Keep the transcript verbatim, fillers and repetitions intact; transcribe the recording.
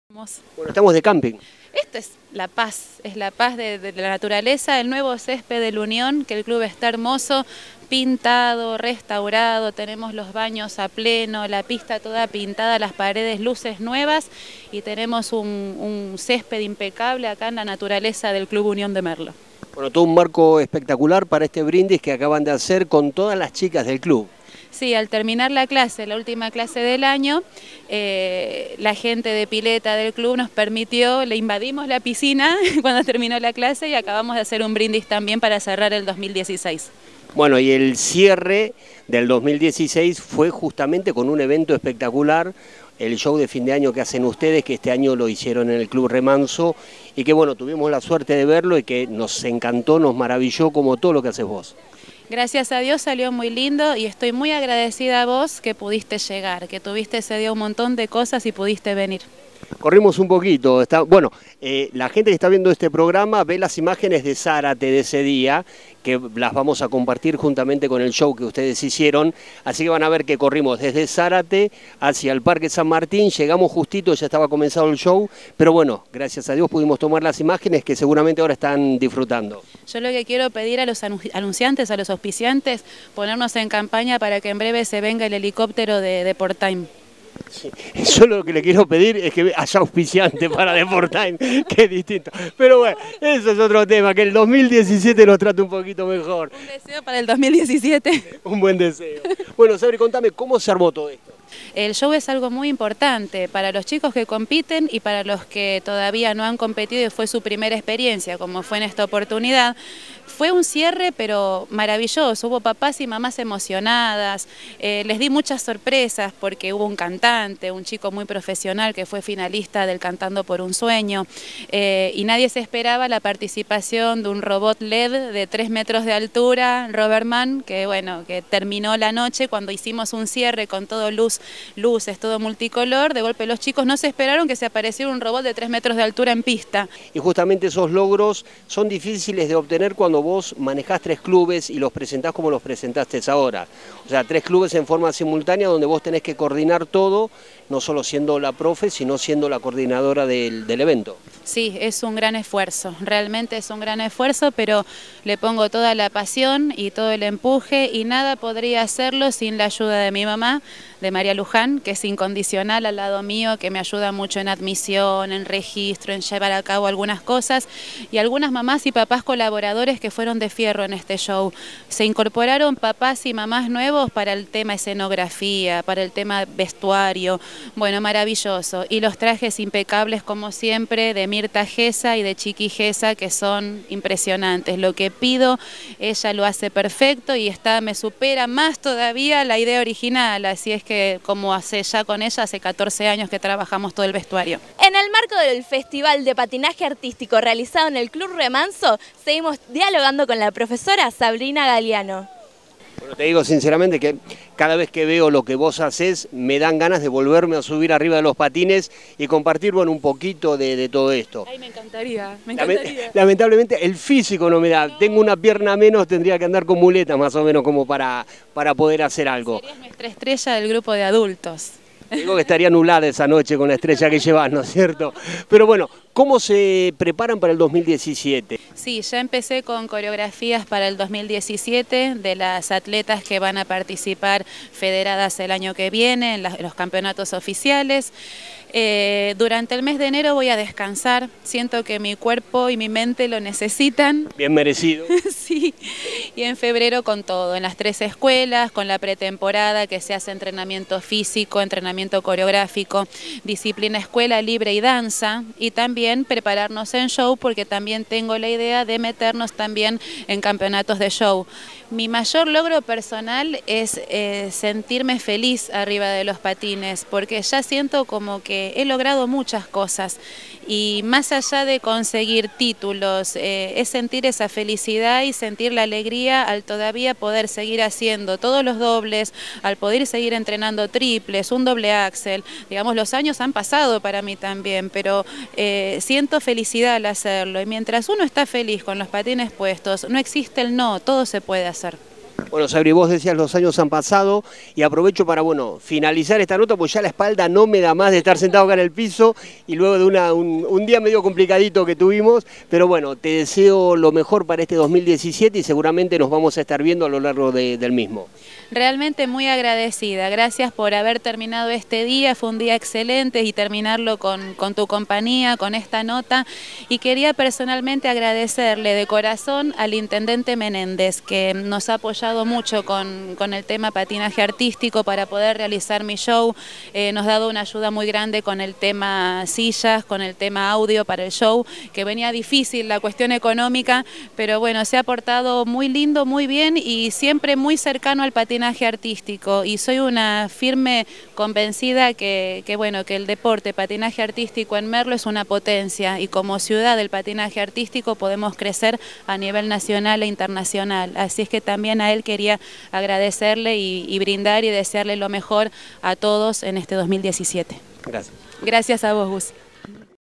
Bueno, estamos de camping. Esto es la paz, es la paz de, de la naturaleza, el nuevo césped de la Unión, que el club está hermoso, pintado, restaurado, tenemos los baños a pleno, la pista toda pintada, las paredes, luces nuevas y tenemos un, un césped impecable acá en la naturaleza del Club Unión de Merlo. Bueno, todo un marco espectacular para este brindis que acaban de hacer con todas las chicas del club. Sí, al terminar la clase, la última clase del año, eh, la gente de pileta del club nos permitió, le invadimos la piscina cuando terminó la clase y acabamos de hacer un brindis también para cerrar el dos mil dieciséis. Bueno, y el cierre del dos mil dieciséis fue justamente con un evento espectacular, el show de fin de año que hacen ustedes, que este año lo hicieron en el Club Remanso, y que bueno, tuvimos la suerte de verlo y que nos encantó, nos maravilló como todo lo que haces vos. Gracias a Dios salió muy lindo y estoy muy agradecida a vos que pudiste llegar, que tuviste ese día un montón de cosas y pudiste venir. Corrimos un poquito, está, bueno, eh, la gente que está viendo este programa ve las imágenes de Zárate de ese día, que las vamos a compartir juntamente con el show que ustedes hicieron, así que van a ver que corrimos desde Zárate hacia el Parque San Martín, llegamos justito, ya estaba comenzado el show, pero bueno, gracias a Dios pudimos tomar las imágenes que seguramente ahora están disfrutando. Yo lo que quiero pedir a los anunciantes, a los auspiciantes, ponernos en campaña para que en breve se venga el helicóptero de Deportime. Sí, yo lo que le quiero pedir es que haya auspiciante para Deportime, que es distinto. Pero bueno, eso es otro tema, que el dos mil diecisiete lo trate un poquito mejor. Un deseo para el dos mil diecisiete. Un buen deseo. Bueno, Sabri, contame, ¿cómo se armó todo esto? El show es algo muy importante para los chicos que compiten y para los que todavía no han competido y fue su primera experiencia, como fue en esta oportunidad. Fue un cierre, pero maravilloso. Hubo papás y mamás emocionadas. Eh, les di muchas sorpresas porque hubo un cantante, un chico muy profesional que fue finalista del Cantando por un Sueño. Eh, y nadie se esperaba la participación de un robot L E D de tres metros de altura, Robert Mann, que bueno, que terminó la noche cuando hicimos un cierre con todo luz, luces, todo multicolor. De golpe los chicos no se esperaron que se apareciera un robot de tres metros de altura en pista. Y justamente esos logros son difíciles de obtener cuando vos manejás tres clubes y los presentás como los presentaste ahora. O sea, tres clubes en forma simultánea donde vos tenés que coordinar todo, no solo siendo la profe, sino siendo la coordinadora del, del evento. Sí, es un gran esfuerzo, realmente es un gran esfuerzo, pero le pongo toda la pasión y todo el empuje y nada podría hacerlo sin la ayuda de mi mamá, de María Luján, que es incondicional al lado mío, que me ayuda mucho en admisión, en registro, en llevar a cabo algunas cosas, y algunas mamás y papás colaboradores que fueron de fierro en este show. Se incorporaron papás y mamás nuevos para el tema escenografía, para el tema vestuario, bueno, maravilloso, y los trajes impecables como siempre de Mirta Gesa y de Chiqui Gesa, que son impresionantes. Lo que pido, ella lo hace perfecto y está, me supera más todavía la idea original, así es que como hace ya con ella, hace catorce años que trabajamos todo el vestuario. En el marco del Festival de Patinaje Artístico realizado en el Club Remanso, seguimos dialogando con la profesora Sabrina Galeano. Bueno, te digo sinceramente que cada vez que veo lo que vos hacés, me dan ganas de volverme a subir arriba de los patines y compartir, bueno, un poquito de, de todo esto. Ay, me encantaría, me encantaría. Lamentablemente el físico no me da. No. Tengo una pierna menos, tendría que andar con muletas más o menos como para, para poder hacer algo. Serías nuestra estrella del grupo de adultos. Digo que estaría anulada esa noche con la estrella que llevas, ¿no es cierto? Pero bueno, ¿cómo se preparan para el dos mil diecisiete? Sí, ya empecé con coreografías para el dos mil diecisiete de las atletas que van a participar federadas el año que viene en, la, en los campeonatos oficiales. Eh, durante el mes de enero voy a descansar, siento que mi cuerpo y mi mente lo necesitan. Bien merecido. Sí, y en febrero con todo, en las tres escuelas, con la pretemporada que se hace entrenamiento físico, entrenamiento coreográfico, disciplina escuela libre y danza, y también prepararnos en show porque también tengo la idea de meternos también en campeonatos de show. Mi mayor logro personal es eh, sentirme feliz arriba de los patines, porque ya siento como que he logrado muchas cosas y más allá de conseguir títulos, eh, es sentir esa felicidad y sentir la alegría al todavía poder seguir haciendo todos los dobles, al poder seguir entrenando triples, un doble axel. Digamos, los años han pasado para mí también, pero eh, siento felicidad al hacerlo y mientras uno está feliz con los patines puestos, no existe el no, todo se puede hacer. Bueno, Sabri, vos decías los años han pasado y aprovecho para, bueno, finalizar esta nota, porque ya la espalda no me da más de estar sentado acá en el piso y luego de una, un, un día medio complicadito que tuvimos, pero bueno, te deseo lo mejor para este dos mil diecisiete y seguramente nos vamos a estar viendo a lo largo de, del mismo. Realmente muy agradecida, gracias por haber terminado este día, fue un día excelente y terminarlo con, con tu compañía, con esta nota, y quería personalmente agradecerle de corazón al Intendente Menéndez, que nos ha apoyado mucho con, con el tema patinaje artístico para poder realizar mi show, eh, nos ha dado una ayuda muy grande con el tema sillas, con el tema audio para el show, que venía difícil la cuestión económica, pero bueno, se ha portado muy lindo, muy bien y siempre muy cercano al patinaje artístico, y soy una firme convencida que, que, bueno, que el deporte patinaje artístico en Merlo es una potencia y como ciudad del patinaje artístico podemos crecer a nivel nacional e internacional. Así es que también a él quería agradecerle y, y brindar y desearle lo mejor a todos en este dos mil diecisiete. Gracias. Gracias a vos, Gus.